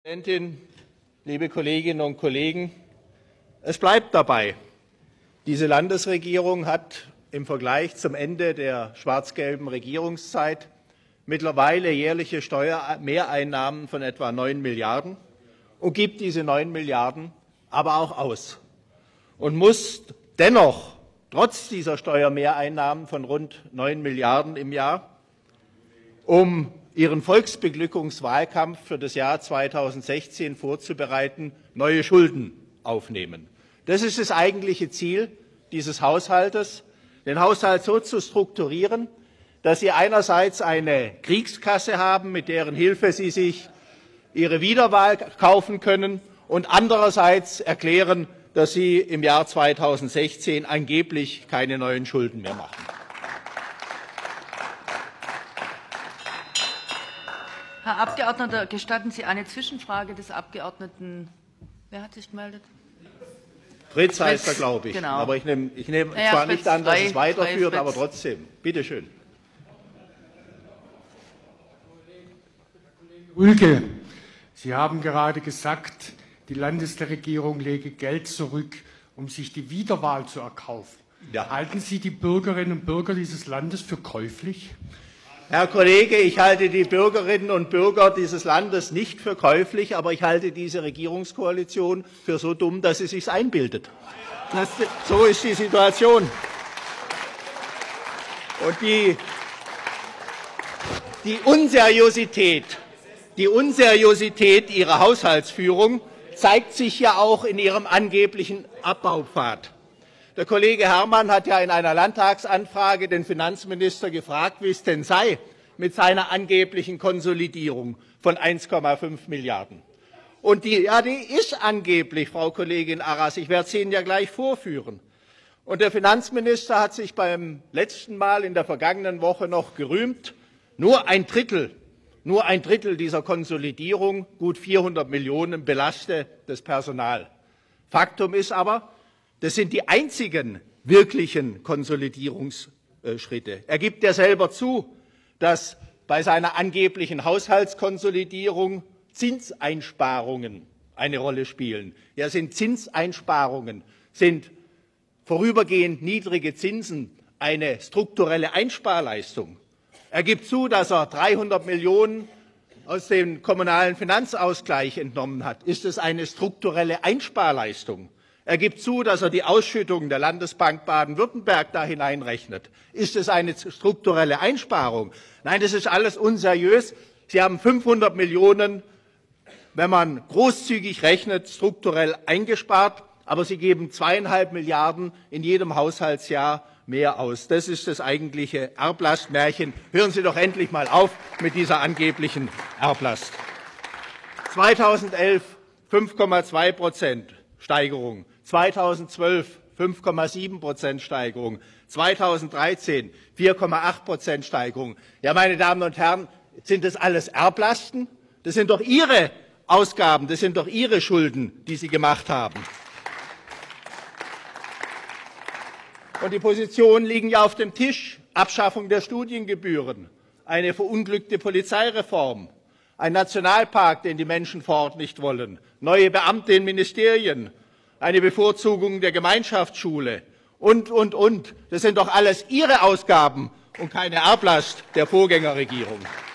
Frau Präsidentin, liebe Kolleginnen und Kollegen! Es bleibt dabei. Diese Landesregierung hat im Vergleich zum Ende der schwarz-gelben Regierungszeit mittlerweile jährliche Steuermehreinnahmen von etwa 9 Milliarden und gibt diese 9 Milliarden aber auch aus und muss dennoch trotz dieser Steuermehreinnahmen von rund 9 Milliarden im Jahr, um ihren Volksbeglückungswahlkampf für das Jahr 2016 vorzubereiten, neue Schulden aufnehmen. Das ist das eigentliche Ziel dieses Haushaltes, den Haushalt so zu strukturieren, dass Sie einerseits eine Kriegskasse haben, mit deren Hilfe Sie sich Ihre Wiederwahl kaufen können, und andererseits erklären, dass Sie im Jahr 2016 angeblich keine neuen Schulden mehr machen. Herr Abgeordneter, gestatten Sie eine Zwischenfrage des Abgeordneten? Wer hat sich gemeldet? Fritz heißt er, glaube ich. Genau. Aber ich nehme zwar nicht an, dass es weiterführt, aber trotzdem. Bitte schön. Herr Kollege Rühlke, Sie haben gerade gesagt, die Landesregierung lege Geld zurück, um sich die Wiederwahl zu erkaufen. Ja. Halten Sie die Bürgerinnen und Bürger dieses Landes für käuflich? Herr Kollege, ich halte die Bürgerinnen und Bürger dieses Landes nicht für käuflich, aber ich halte diese Regierungskoalition für so dumm, dass sie sich einbildet. So ist die Situation. Und die Unseriosität Ihrer Haushaltsführung zeigt sich ja auch in Ihrem angeblichen Abbaupfad. Der Kollege Herrmann hat ja in einer Landtagsanfrage den Finanzminister gefragt, wie es denn sei mit seiner angeblichen Konsolidierung von 1,5 Milliarden. Und die ist angeblich, Frau Kollegin Arras, ich werde es Ihnen ja gleich vorführen. Und der Finanzminister hat sich beim letzten Mal in der vergangenen Woche noch gerühmt, nur ein Drittel dieser Konsolidierung, gut 400 Millionen, belaste das Personal. Faktum ist aber, das sind die einzigen wirklichen Konsolidierungsschritte. Er gibt ja selber zu, dass bei seiner angeblichen Haushaltskonsolidierung Zinseinsparungen eine Rolle spielen. Ja, sind Zinseinsparungen, sind vorübergehend niedrige Zinsen eine strukturelle Einsparleistung? Er gibt zu, dass er 300 Millionen aus dem kommunalen Finanzausgleich entnommen hat. Ist es eine strukturelle Einsparleistung? Er gibt zu, dass er die Ausschüttung der Landesbank Baden-Württemberg da hineinrechnet. Ist es eine strukturelle Einsparung? Nein, das ist alles unseriös. Sie haben 500 Millionen, wenn man großzügig rechnet, strukturell eingespart, aber Sie geben 2,5 Milliarden in jedem Haushaltsjahr mehr aus. Das ist das eigentliche Erblastmärchen. Hören Sie doch endlich mal auf mit dieser angeblichen Erblast. 2011 5,2% Steigerung, 2012 5,7% Steigerung, 2013 4,8% Steigerung. Ja, meine Damen und Herren, sind das alles Erblasten? Das sind doch Ihre Ausgaben, das sind doch Ihre Schulden, die Sie gemacht haben. Und die Positionen liegen ja auf dem Tisch. Abschaffung der Studiengebühren, eine verunglückte Polizeireform, ein Nationalpark, den die Menschen vor Ort nicht wollen, neue Beamte in Ministerien, eine Bevorzugung der Gemeinschaftsschule und. Das sind doch alles Ihre Ausgaben und keine Erblast der Vorgängerregierung.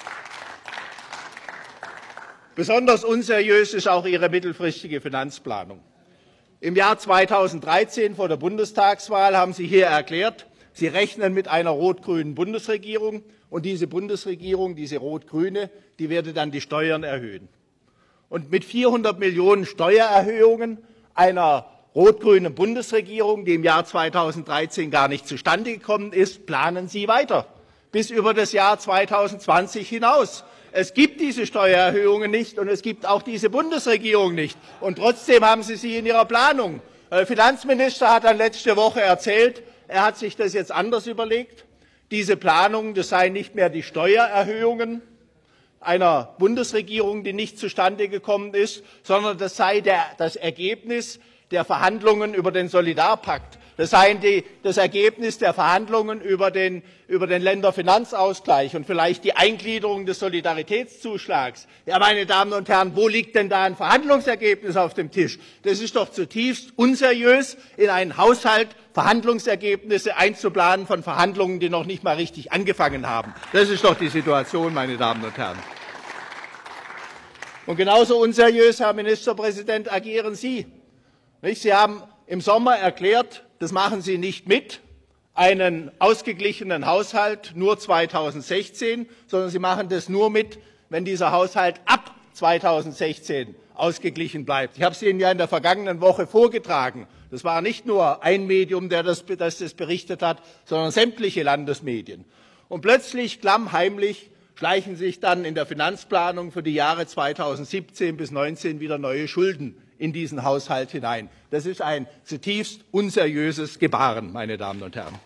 Besonders unseriös ist auch Ihre mittelfristige Finanzplanung. Im Jahr 2013 vor der Bundestagswahl haben Sie hier erklärt, Sie rechnen mit einer rot-grünen Bundesregierung, und diese Bundesregierung, diese rot-grüne, die werde dann die Steuern erhöhen. Und mit 400 Millionen Steuererhöhungen einer rot-grünen Bundesregierung, die im Jahr 2013 gar nicht zustande gekommen ist, planen Sie weiter bis über das Jahr 2020 hinaus. Es gibt diese Steuererhöhungen nicht, und es gibt auch diese Bundesregierung nicht. Und trotzdem haben Sie sie in Ihrer Planung. Der Finanzminister hat dann letzte Woche erzählt, er hat sich das jetzt anders überlegt. Diese Planung, das seien nicht mehr die Steuererhöhungen einer Bundesregierung, die nicht zustande gekommen ist, sondern das sei das Ergebnis der Verhandlungen über den Solidarpakt. Das seien das Ergebnis der Verhandlungen über den Länderfinanzausgleich und vielleicht die Eingliederung des Solidaritätszuschlags. Ja, meine Damen und Herren, wo liegt denn da ein Verhandlungsergebnis auf dem Tisch? Das ist doch zutiefst unseriös, in einen Haushalt Verhandlungsergebnisse einzuplanen von Verhandlungen, die noch nicht mal richtig angefangen haben. Das ist doch die Situation, meine Damen und Herren. Und genauso unseriös, Herr Ministerpräsident, agieren Sie. Sie haben im Sommer erklärt, das machen Sie nicht mit, einen ausgeglichenen Haushalt nur 2016, sondern Sie machen das nur mit, wenn dieser Haushalt ab 2016 ausgeglichen bleibt. Ich habe es Ihnen ja in der vergangenen Woche vorgetragen. Das war nicht nur ein Medium, das berichtet hat, sondern sämtliche Landesmedien. Und plötzlich, klammheimlich, schleichen sich dann in der Finanzplanung für die Jahre 2017 bis 2019 wieder neue Schulden in diesen Haushalt hinein. Das ist ein zutiefst unseriöses Gebaren, meine Damen und Herren.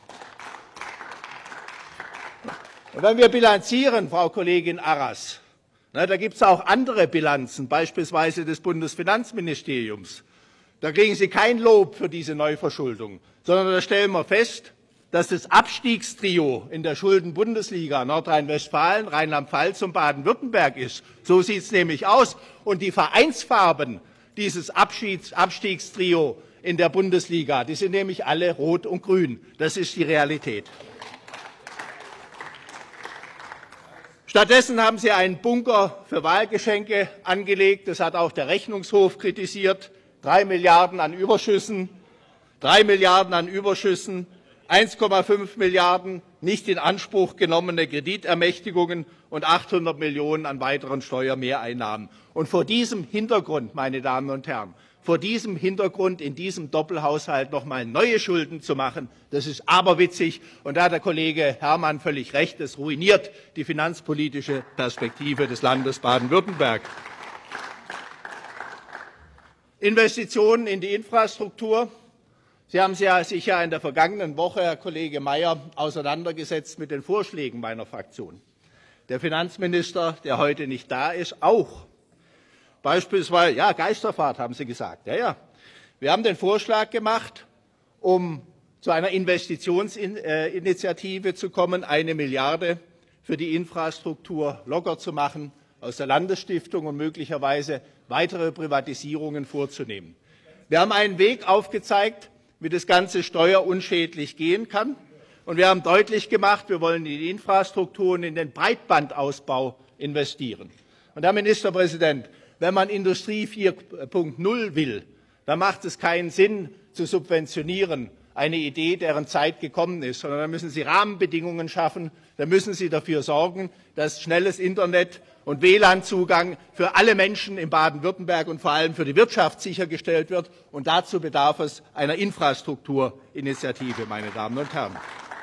Und wenn wir bilanzieren, Frau Kollegin Arras, da gibt es auch andere Bilanzen, beispielsweise des Bundesfinanzministeriums. Da kriegen Sie kein Lob für diese Neuverschuldung, sondern da stellen wir fest, dass das Abstiegstrio in der Schuldenbundesliga Nordrhein-Westfalen, Rheinland-Pfalz und Baden-Württemberg ist. So sieht es nämlich aus. Und die Vereinsfarben dieses Abstiegstrio in der Bundesliga, die sind nämlich alle rot und grün. Das ist die Realität. Stattdessen haben Sie einen Bunker für Wahlgeschenke angelegt. Das hat auch der Rechnungshof kritisiert. 3 Milliarden an Überschüssen, 1,5 Milliarden nicht in Anspruch genommene Kreditermächtigungen und 800 Millionen an weiteren Steuermehreinnahmen. Und vor diesem Hintergrund, meine Damen und Herren, vor diesem Hintergrund in diesem Doppelhaushalt noch mal neue Schulden zu machen, das ist aberwitzig. Und da hat der Kollege Herrmann völlig recht, es ruiniert die finanzpolitische Perspektive des Landes Baden-Württemberg. Investitionen in die Infrastruktur. Sie haben sich ja in der vergangenen Woche, Herr Kollege Mayer, auseinandergesetzt mit den Vorschlägen meiner Fraktion. Der Finanzminister, der heute nicht da ist, auch. Beispielsweise, ja, Geisterfahrt haben Sie gesagt. Ja. Wir haben den Vorschlag gemacht, um zu einer Investitionsinitiative zu kommen, 1 Milliarde für die Infrastruktur locker zu machen aus der Landesstiftung und möglicherweise weitere Privatisierungen vorzunehmen. Wir haben einen Weg aufgezeigt, wie das Ganze steuerunschädlich gehen kann. Und wir haben deutlich gemacht, wir wollen in die Infrastruktur und in den Breitbandausbau investieren. Und Herr Ministerpräsident, wenn man Industrie 4.0 will, dann macht es keinen Sinn, zu subventionieren, eine Idee, deren Zeit gekommen ist, sondern da müssen Sie Rahmenbedingungen schaffen, da müssen Sie dafür sorgen, dass schnelles Internet und WLAN-Zugang für alle Menschen in Baden-Württemberg und vor allem für die Wirtschaft sichergestellt wird. Und dazu bedarf es einer Infrastrukturinitiative, meine Damen und Herren.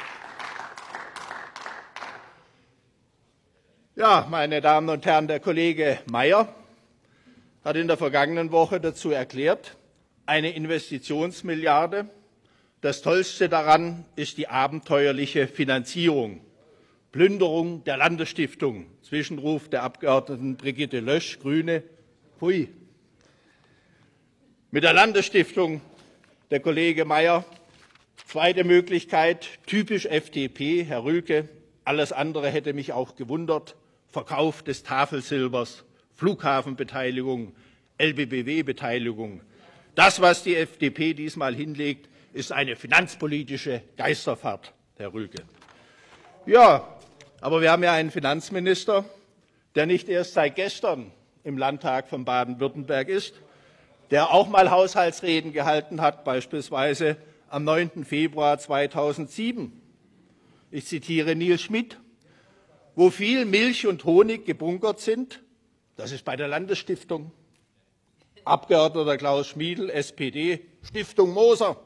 Ja, meine Damen und Herren, der Kollege Mayer hat in der vergangenen Woche dazu erklärt, eine Investitionsmilliarde. Das Tollste daran ist die abenteuerliche Finanzierung. Plünderung der Landesstiftung. Zwischenruf der Abgeordneten Brigitte Lösch, Grüne. Pfui. Mit der Landesstiftung, der Kollege Mayer. Zweite Möglichkeit, typisch FDP, Herr Rühlke. Alles andere hätte mich auch gewundert. Verkauf des Tafelsilbers, Flughafenbeteiligung, LBBW-Beteiligung. Das, was die FDP diesmal hinlegt, ist eine finanzpolitische Geisterfahrt, Herr Rühlke. Ja, aber wir haben ja einen Finanzminister, der nicht erst seit gestern im Landtag von Baden-Württemberg ist, der auch mal Haushaltsreden gehalten hat, beispielsweise am 9. Februar 2007. Ich zitiere Nils Schmidt. Wo viel Milch und Honig gebunkert sind, das ist bei der Landesstiftung. Abgeordneter Klaus Schmiedl, SPD, Stiftung Moser.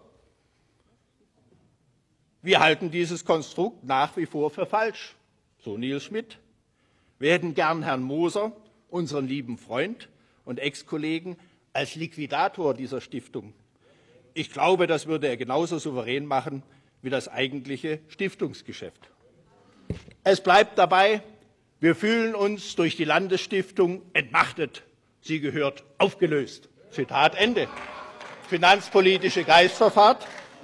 Wir halten dieses Konstrukt nach wie vor für falsch, so Nils Schmidt. Wir hätten gern Herrn Moser, unseren lieben Freund und Ex-Kollegen, als Liquidator dieser Stiftung. Ich glaube, das würde er genauso souverän machen wie das eigentliche Stiftungsgeschäft. Es bleibt dabei, wir fühlen uns durch die Landesstiftung entmachtet. Sie gehört aufgelöst. Zitat Ende. Finanzpolitische Geisterfahrt.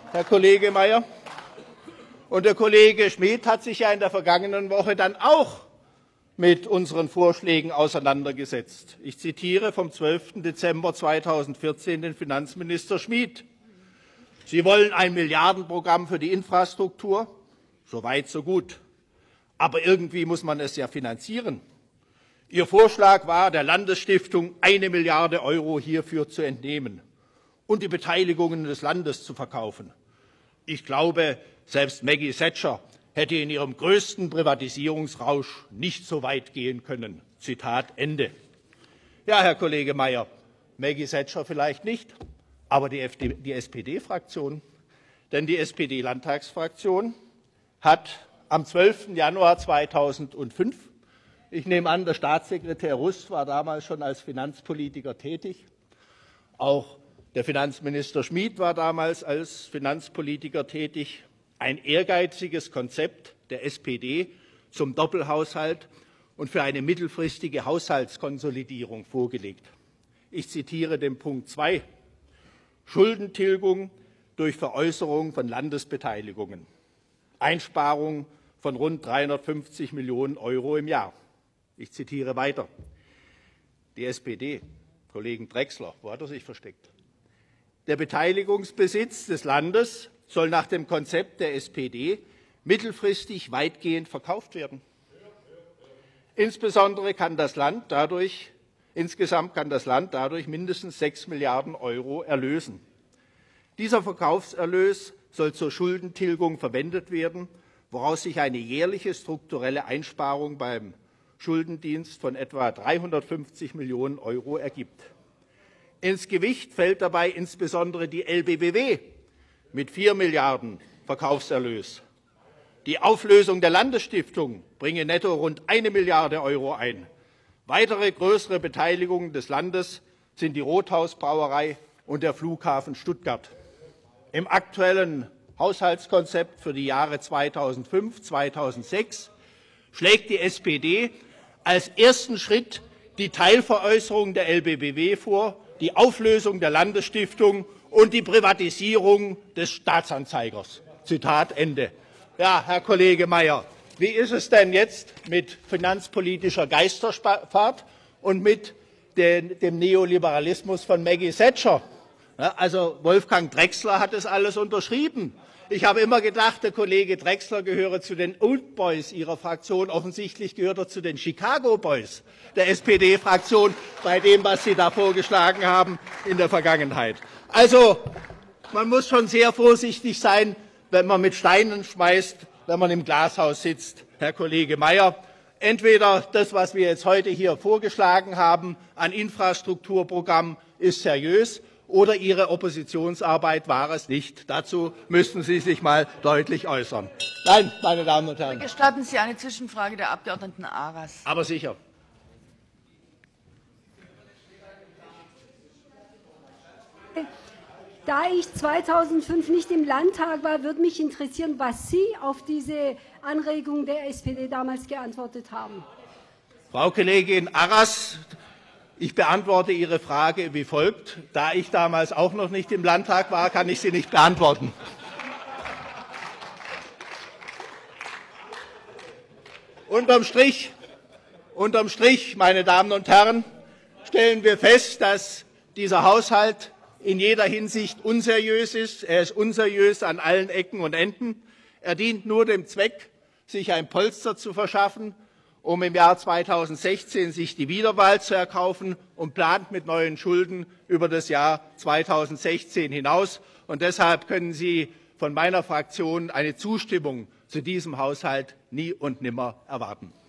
Herr Kollege Mayer. Und der Kollege Schmid hat sich ja in der vergangenen Woche dann auch mit unseren Vorschlägen auseinandergesetzt. Ich zitiere vom 12. Dezember 2014 den Finanzminister Schmid. Sie wollen ein Milliardenprogramm für die Infrastruktur. So weit, so gut. Aber irgendwie muss man es ja finanzieren. Ihr Vorschlag war, der Landesstiftung 1 Milliarde € hierfür zu entnehmen und die Beteiligungen des Landes zu verkaufen. Ich glaube, selbst Maggie Thatcher hätte in ihrem größten Privatisierungsrausch nicht so weit gehen können. Zitat Ende. Ja, Herr Kollege Mayer, Maggie Thatcher vielleicht nicht, aber die SPD-Fraktion. Denn die SPD-Landtagsfraktion hat am 12. Januar 2005, ich nehme an, der Staatssekretär Rust war damals schon als Finanzpolitiker tätig, auch der Finanzminister Schmid war damals als Finanzpolitiker tätig, ein ehrgeiziges Konzept der SPD zum Doppelhaushalt und für eine mittelfristige Haushaltskonsolidierung vorgelegt. Ich zitiere den Punkt 2. Schuldentilgung durch Veräußerung von Landesbeteiligungen. Einsparung von rund 350 Millionen € im Jahr. Ich zitiere weiter. Die SPD, Kollegen Drechsler, wo hat er sich versteckt? Der Beteiligungsbesitz des Landes soll nach dem Konzept der SPD mittelfristig weitgehend verkauft werden. Insgesamt kann das Land dadurch mindestens 6 Milliarden € erlösen. Dieser Verkaufserlös soll zur Schuldentilgung verwendet werden, woraus sich eine jährliche strukturelle Einsparung beim Schuldendienst von etwa 350 Millionen € ergibt. Ins Gewicht fällt dabei insbesondere die LBBW mit 4 Milliarden Verkaufserlös. Die Auflösung der Landesstiftung bringe netto rund 1 Milliarde € ein. Weitere größere Beteiligungen des Landes sind die Rothaus-Brauerei und der Flughafen Stuttgart. Im aktuellen Haushaltskonzept für die Jahre 2005-2006 schlägt die SPD als ersten Schritt die Teilveräußerung der LBBW vor, die Auflösung der Landesstiftung und die Privatisierung des Staatsanzeigers. Zitat Ende. Ja, Herr Kollege Mayer, wie ist es denn jetzt mit finanzpolitischer Geisterfahrt und mit dem Neoliberalismus von Maggie Thatcher? Ja, also Wolfgang Drechsler hat das alles unterschrieben. Ich habe immer gedacht, der Kollege Drechsler gehöre zu den Old Boys Ihrer Fraktion. Offensichtlich gehört er zu den Chicago Boys der SPD-Fraktion, bei dem, was Sie da vorgeschlagen haben in der Vergangenheit. Also, man muss schon sehr vorsichtig sein, wenn man mit Steinen schmeißt, wenn man im Glashaus sitzt, Herr Kollege Mayer. Entweder das, was wir jetzt heute hier vorgeschlagen haben an Infrastrukturprogramm, ist seriös, oder Ihre Oppositionsarbeit war es nicht. Dazu müssten Sie sich mal deutlich äußern. Nein, meine Damen und Herren. Gestatten Sie eine Zwischenfrage der Abgeordneten Aras. Aber sicher. Da ich 2005 nicht im Landtag war, würde mich interessieren, was Sie auf diese Anregung der SPD damals geantwortet haben. Frau Kollegin Aras, ich beantworte Ihre Frage wie folgt. Da ich damals auch noch nicht im Landtag war, kann ich sie nicht beantworten. Unterm Strich, meine Damen und Herren, stellen wir fest, dass dieser Haushalt in jeder Hinsicht unseriös ist. Er ist unseriös an allen Ecken und Enden. Er dient nur dem Zweck, sich ein Polster zu verschaffen, um im Jahr 2016 sich die Wiederwahl zu erkaufen, und plant mit neuen Schulden über das Jahr 2016 hinaus. Und deshalb können Sie von meiner Fraktion eine Zustimmung zu diesem Haushalt nie und nimmer erwarten.